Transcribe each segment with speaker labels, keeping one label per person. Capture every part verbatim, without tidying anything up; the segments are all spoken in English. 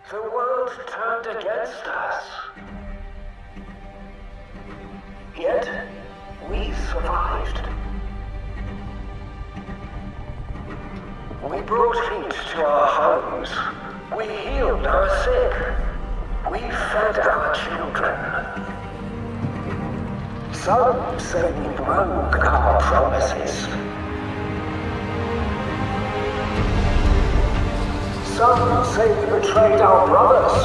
Speaker 1: The world turned against us. Yet, we survived. We brought heat to our homes. We healed our sick. We fed our children. Some say we broke our promises. Some say we betrayed our brothers.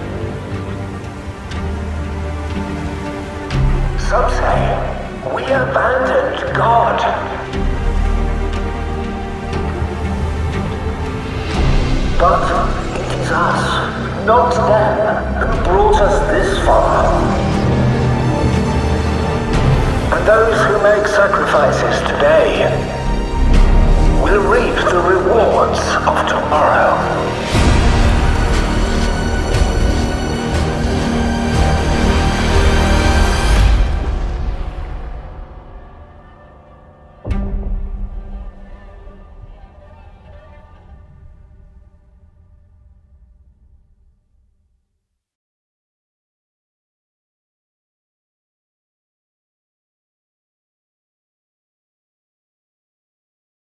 Speaker 1: Some say we abandoned God. But it is us, not them, who brought us this far. And those who make sacrifices today